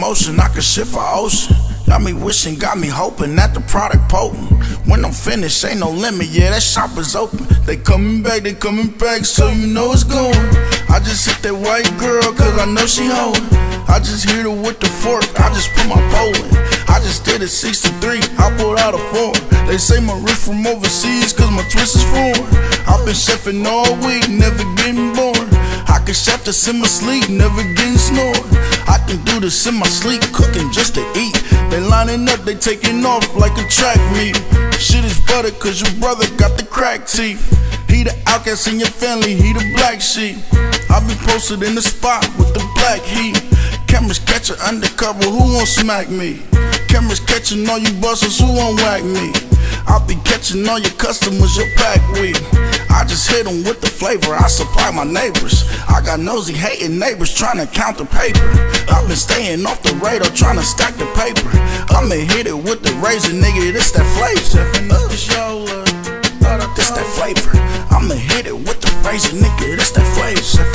motion, I could shift for ocean. Got me wishing, got me hoping that the product potent. When I'm finished, ain't no limit, yeah, that shop is open. They coming back, so you know it's going. I just hit that white girl, cause I know she holding. I just hit her with the fork, I just put my pole in. I just did a 63, I pulled out a 4. They say my wrist from overseas, cause my twist is foreign. I've been chefing all week, never getting bored. I can chef this in my sleep, never getting snored. I can do this in my sleep, cooking just to eat. They lining up, they taking off like a track meet. Shit is butter, cause your brother got the crack teeth. He the outcast in your family, he the black sheep. I been posted in the spot with the black heat. Cameras catching undercover, who won't smack me? Cameras catching all you busters, who won't whack me? I'll be catching all your customers, your pack weed. I just hit them with the flavor, I supply my neighbors. I got nosy hating neighbors trying to count the paper. I've been staying off the radar trying to stack the paper. I'ma hit it with the razor, nigga, this that flavor. This that flavor. I'ma hit it with the razor, nigga, this that flavor.